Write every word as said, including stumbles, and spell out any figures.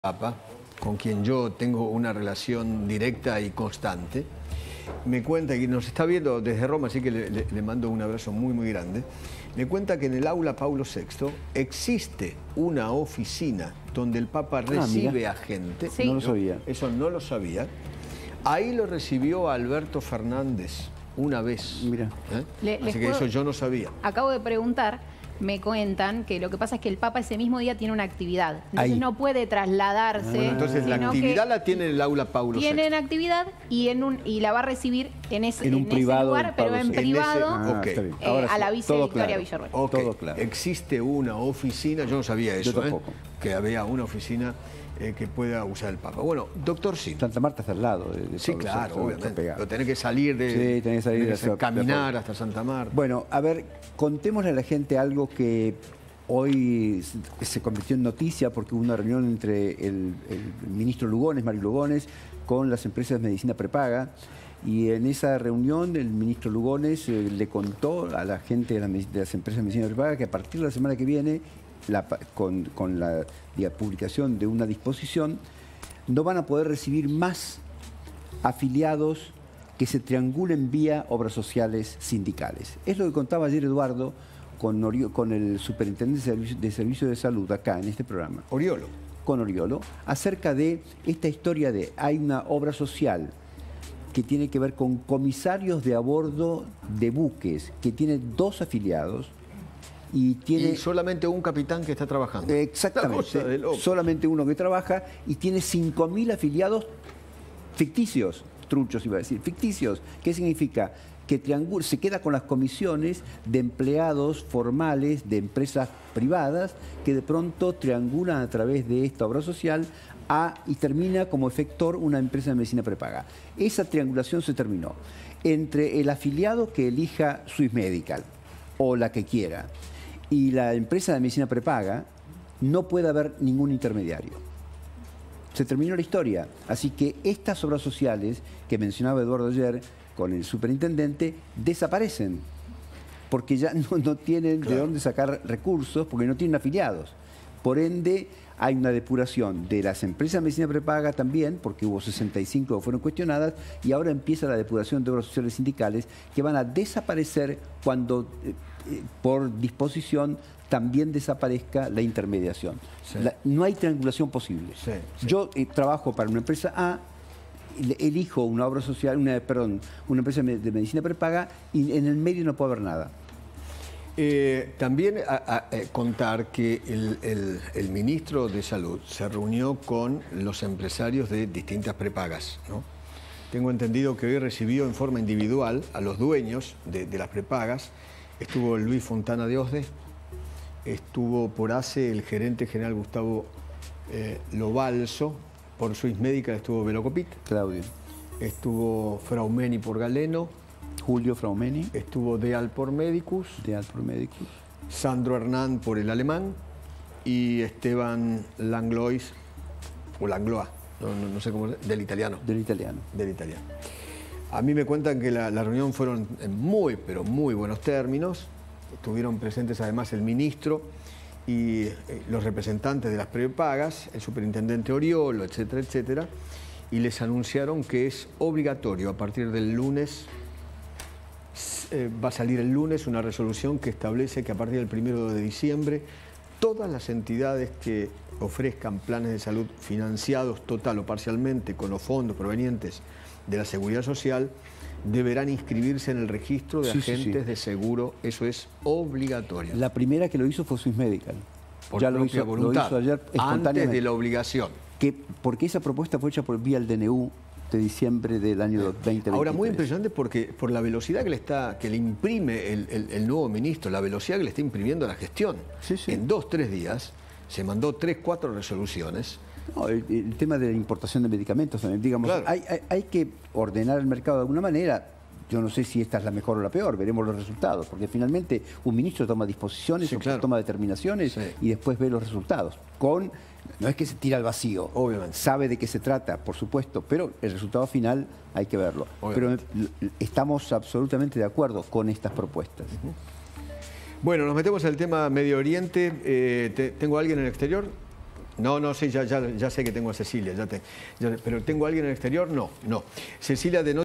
Papa, con quien yo tengo una relación directa y constante, me cuenta, que nos está viendo desde Roma, así que le, le, le mando un abrazo muy, muy grande, me cuenta que en el aula Paulo sexto existe una oficina donde el Papa recibe ah, a gente. Sí. No lo sabía. Eso no lo sabía. Ahí lo recibió Alberto Fernández una vez. Mira. ¿Eh? Le, así que puedo, eso yo no sabía. Acabo de preguntar. Me cuentan que lo que pasa es que el Papa ese mismo día tiene una actividad. Entonces Ahí. no puede trasladarse. Bueno, entonces la actividad la tiene en el aula Paulo sexto. Tienen actividad y, en un, y la va a recibir en ese, en un en privado ese lugar, pero en privado, en ese, okay. eh, Ahora, a la vice Victoria claro. Villarroel. Okay. Todo claro. Existe una oficina, yo no sabía eso, yo tampoco. ¿eh? Que había una oficina eh, que pueda usar el Papa. Bueno, doctor Sim. Santa Marta está al lado. De, de sí, Paulo claro, sexto, obviamente. Pero tenés que salir de, sí, tenés que salir tenés de, que caminar de hasta Santa Marta. Bueno, a ver, contémosle a la gente algo que hoy se convirtió en noticia porque hubo una reunión entre el, el ministro Lugones, Mario Lugones, con las empresas de medicina prepaga. Y en esa reunión el ministro Lugones eh, le contó a la gente de, la, de las empresas de medicina prepaga que a partir de la semana que viene, la, con, con la, la publicación de una disposición, no van a poder recibir más afiliados que se triangulen vía obras sociales sindicales. Es lo que contaba ayer Eduardo Con, Orio, con el superintendente de servicio, de servicio de salud acá en este programa. Oriolo. Con Oriolo, acerca de esta historia de hay una obra social que tiene que ver con comisarios de a bordo de buques, que tiene dos afiliados y tiene... Y solamente un capitán que está trabajando. Exactamente, solamente uno que trabaja y tiene cinco mil afiliados ficticios, truchos iba a decir, ficticios. ¿Qué significa? Que triangula, se queda con las comisiones de empleados formales de empresas privadas que de pronto triangulan a través de esta obra social a, y termina como efector una empresa de medicina prepaga. Esa triangulación se terminó entre el afiliado que elija Swiss Medical o la que quiera y la empresa de medicina prepaga. No puede haber ningún intermediario. Se terminó la historia. Así que estas obras sociales que mencionaba Eduardo ayer con el superintendente, desaparecen, porque ya no, no tienen claro. de dónde sacar recursos, porque no tienen afiliados. Por ende, hay una depuración de las empresas de medicina prepaga también, porque hubo sesenta y cinco que fueron cuestionadas, y ahora empieza la depuración de obras sociales sindicales, que van a desaparecer cuando, eh, por disposición, también desaparezca la intermediación. Sí. La, no hay triangulación posible. Sí, sí. Yo eh, trabajo para una empresa A, elijo una obra social, una, perdón, una empresa de medicina prepaga y en el medio no puede haber nada. Eh, también a, a, a contar que el, el, el ministro de Salud se reunió con los empresarios de distintas prepagas, ¿no? Tengo entendido que hoy recibió en forma individual a los dueños de, de las prepagas. Estuvo Luis Fontana de Osde, estuvo por ACE el gerente general Gustavo eh, Lobalso. Por Swiss Medical estuvo Velocopit. Claudio. Estuvo Fraumeni por Galeno. Julio Fraumeni. Estuvo Deal por Medicus. Deal por Medicus. Sandro Hernán por el alemán. Y Esteban Langlois, o Langlois, no, no, no sé cómo, del italiano. Del italiano. Del italiano. A mí me cuentan que la, la reunión fueron en muy, pero muy buenos términos. Estuvieron presentes además el ministro y los representantes de las prepagas, el superintendente Oriolo, etcétera, etcétera, y les anunciaron que es obligatorio a partir del lunes, eh, va a salir el lunes una resolución que establece que a partir del primero de diciembre todas las entidades que ofrezcan planes de salud financiados total o parcialmente con los fondos provenientes de la Seguridad Social deberán inscribirse en el registro de sí, agentes sí, sí. de seguro. Eso es obligatorio. La primera que lo hizo fue Swiss Medical. Por ya propia lo hizo, voluntad, lo hizo ayer antes de la obligación. Que, porque esa propuesta fue hecha por vía el D N U de diciembre del año veinte veintitrés. Ahora, muy impresionante porque por la velocidad que le, está, que le imprime el, el, el nuevo ministro, la velocidad que le está imprimiendo a la gestión. Sí, sí. En dos, tres días se mandó tres, cuatro resoluciones. No, el, el tema de la importación de medicamentos también, digamos, claro. hay, hay, hay que ordenar el mercado de alguna manera. Yo no sé si esta es la mejor o la peor, veremos los resultados, porque finalmente un ministro toma disposiciones, sí, claro. toma determinaciones sí. y después ve los resultados. Con, no es que se tira al vacío, obviamente. Sabe de qué se trata, por supuesto, pero el resultado final hay que verlo. Obviamente. Pero estamos absolutamente de acuerdo con estas propuestas. Uh-huh. Bueno, nos metemos en el tema Medio Oriente. Eh, te, ¿Tengo a alguien en el exterior? No, no, sí, ya, ya, ya sé que tengo a Cecilia, ya te, ya- pero ¿tengo a alguien en el exterior? No, no. Cecilia de